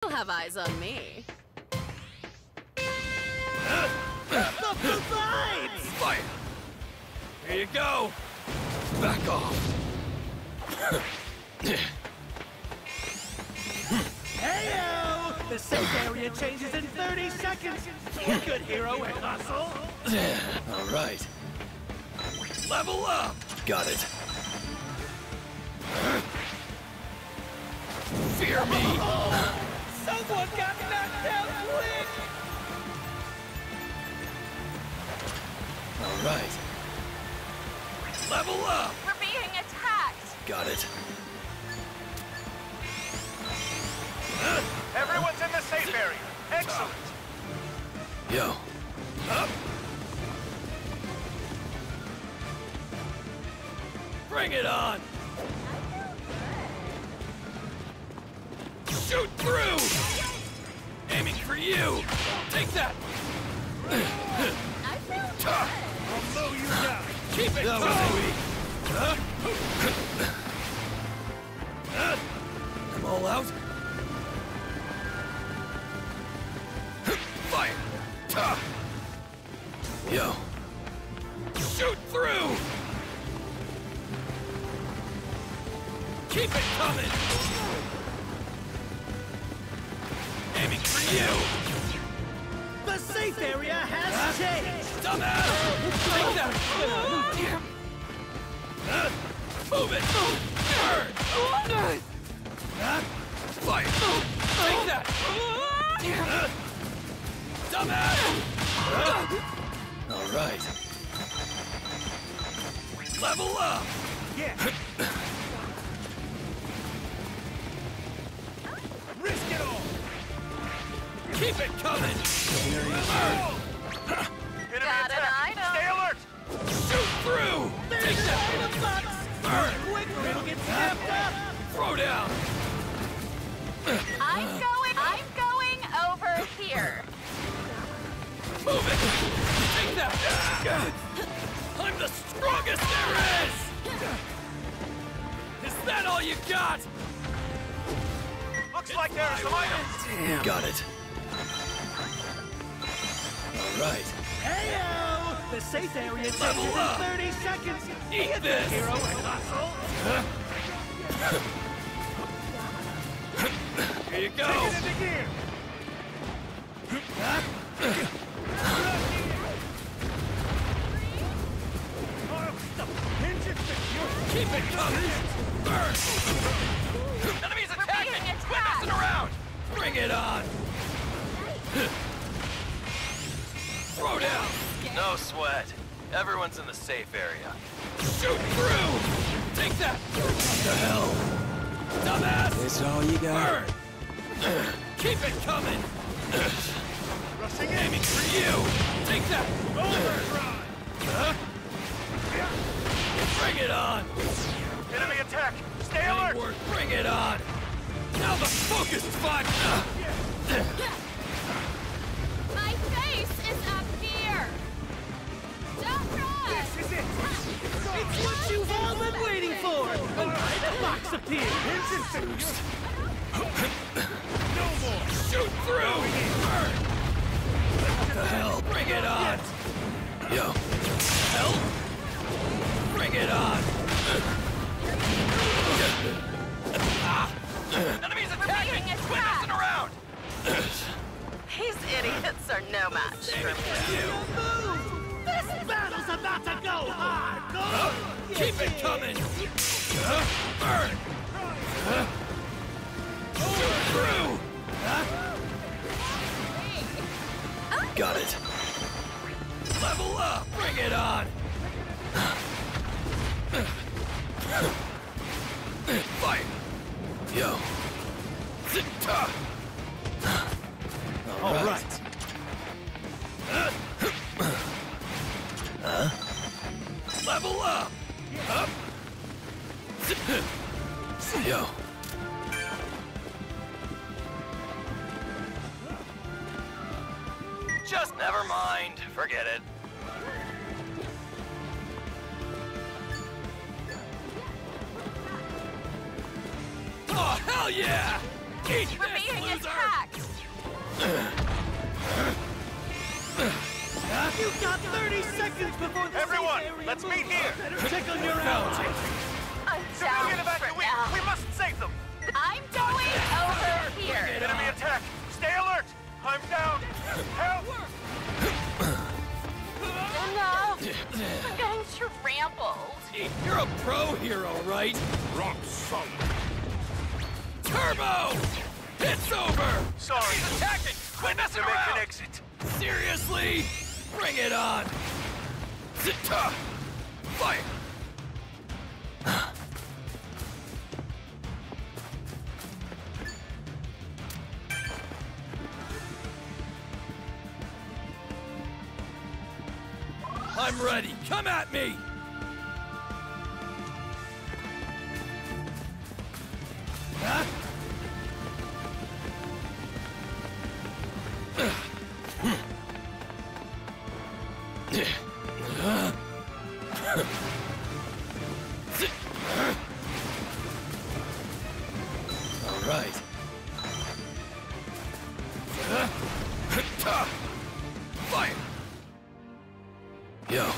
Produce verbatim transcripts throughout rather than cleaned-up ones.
You'll have eyes on me. The vibes! Fire! Here you go! Back off! Heyo! The safe area changes in thirty seconds! Be a good hero and hustle! Alright. Level up! Got it. Fear me! Someone got knocked out quick! Alright. Level up! We're being attacked! Got it. Everyone's in the safe area. Excellent. Yo. Up! Bring it on! Shoot through! Aiming for you! Take that! I feel Tough. I'll mow you down. Keep it going! Huh? I'm all out. Fire! Ta! Yo. Shoot through! Keep it coming! Aiming for you! The safe area has changed! Dumbass! Take that! Damn! Uh, Move it! Burn! Uh, Fire! Take that! Damn! Dumbass! Uh, All right. Level up! Yeah. Risk it all. Keep it coming! Enemy Got an attack. item. Stay alert. Shoot through! Take that! Item box! Burn! Quick or it'll get snapped up! Throw down! I'm going, I'm going over here. Move it! Take that! I'm the strongest there is! Is that all you got? Looks like there are some items. Damn. Got it. All right. Heyo! The safe area changes Level in up. thirty seconds! Eat Be a good this. hero and hustle! Here you go. Take it into gear. Oh, the hinge is secure. Keep it coming. Burn. Enemies We're attacking. being Quit messing attacked. around. Bring it on. Throw down. No sweat. Everyone's in the safe area. Shoot through. Take that. What the hell? Dumbass. That's all you Burn. Keep it coming. Rushing in. Aiming for you. Take that. Overdrive. Huh? Bring it on. Enemy attack. Stay Ain't alert. worth. Bring it on. Now the focus spot. My face is up here. Don't run. This is it. It's what you've all been waiting for! An item box appears! Hinge is secure. No more. Shoot through. Burn. What the hell? Bring it on. Yo. Hell. Bring it on. Ah. Enemies attacking. being Quit attacked. messing around. These idiots are no match for me. You. This battle's about to go hard! Huh? Keep it coming. Huh? Burn. Huh? Shoot through. Huh? Got it. Level up. Bring it on. Fight. Yo. Zita. All right. Huh? Level up. Up. Yo. Just never mind. Forget it. Oh, hell yeah! Eat We're this, being loser! attacked. seconds before the Everyone, safe area let's moves. meet here. Better check on your allies. I'm Civilian down for evacuate! now. We must save them! I'm going over here. Enemy attack! Stay alert! I'm down! Help! Enough! I'm getting trampled. You're a pro hero, right? Rock solid. Turbo! It's over! Sorry. He's attacking! Quit messing To make around! an exit. Seriously? Bring it on! Zita! Fire! I'm ready! Come at me! Huh? All right. Fire! Yo.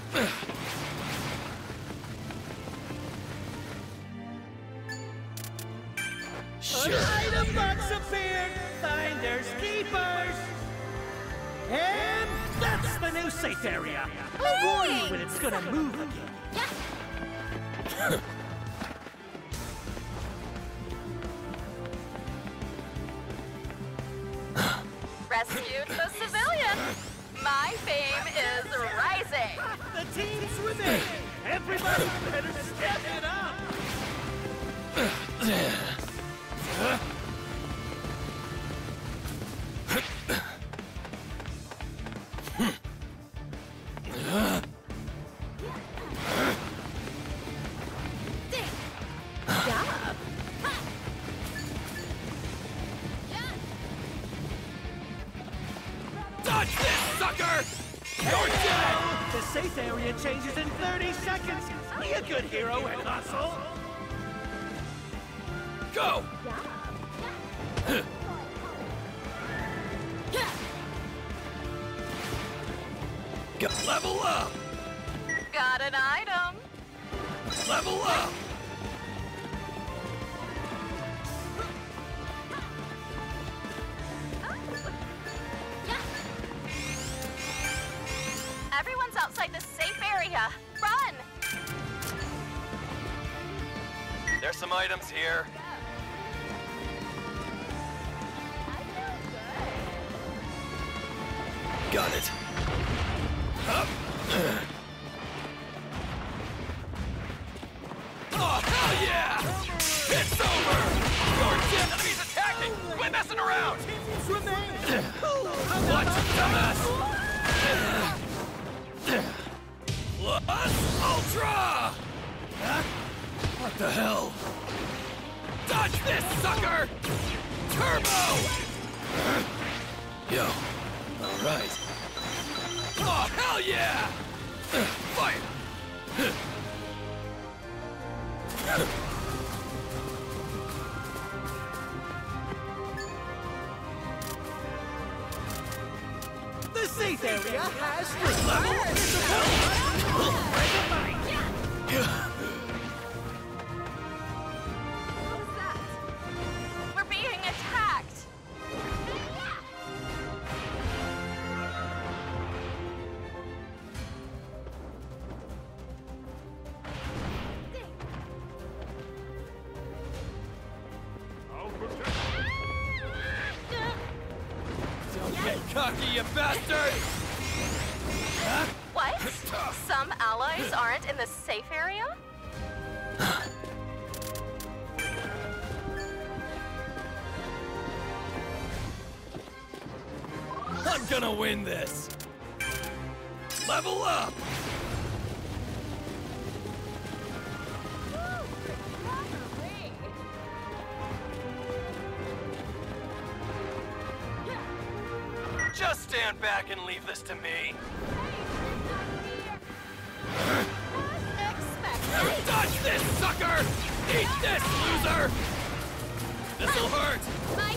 Sure. An item box appeared. Finders keepers. And that's the new safe area. I'll warn you when it's gonna move again. Rescued the civilian. My fame is rising. The teams remain. Everybody better step it up. Dodge this, sucker! You're dead! The safe area changes in thirty seconds. Be a good hero and hustle. Go! Go. Level up! Got an item. Level up! Everyone's outside the safe area. Run! There's some items here. Got it. Up. Oh, hell yeah! It's over! You're dead! Enemies attacking! Quit messing around! What, dumbass? Plus Ultra! Huh? What the hell? Dodge this, sucker! Turbo! Yo, alright. Oh, hell yeah! Fire! The safe area has three levels. We're being attacked. Don't get cocky, you bastard! Huh? What? Some allies aren't in the safe area? I'm gonna win this! Level up! Just stand back and leave this to me. Dodge this, sucker! Eat this, loser! This'll hurt! My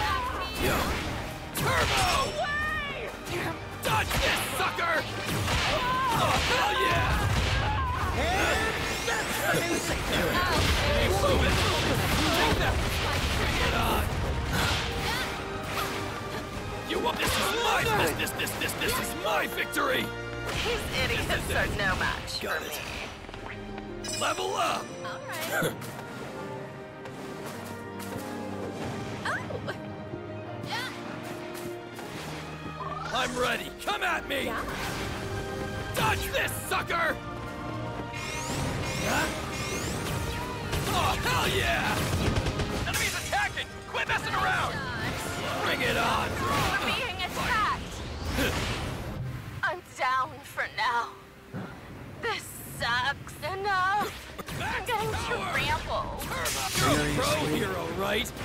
face! Yo! Turbo! Dodge this, sucker! Ain't moving. Take that. Bring it on. You want this is my this this this this this is my victory. These idiots are no match Got for it. me. Level up. All right. Oh. Yeah. I'm ready. Come at me. Yeah. Dodge this, sucker. Huh? Oh, hell yeah! Enemies attacking! Quit messing around! Bring it on! We're being attacked. I'm down for now. This sucks enough. I'm getting trampled. You're a pro hero, right?